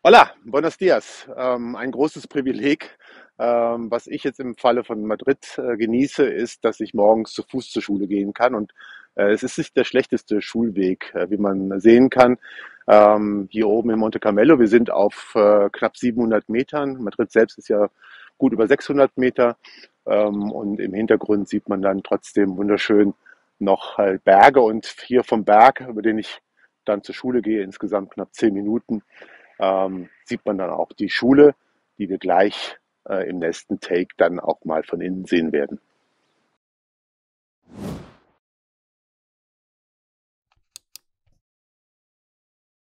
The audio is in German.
Hola, buenos dias. Ein großes Privileg, was ich jetzt im Falle von Madrid genieße, ist, dass ich morgens zu Fuß zur Schule gehen kann. Und es ist nicht der schlechteste Schulweg, wie man sehen kann. Hier oben in Monte Carmelo, wir sind auf knapp 700 Metern. Madrid selbst ist ja gut über 600 Meter. Und im Hintergrund sieht man dann trotzdem wunderschön noch halt Berge. Und hier vom Berg, über den ich dann zur Schule gehe, insgesamt knapp 10 Minuten, sieht man dann auch die Schule, die wir gleich im nächsten Take dann auch mal von innen sehen werden.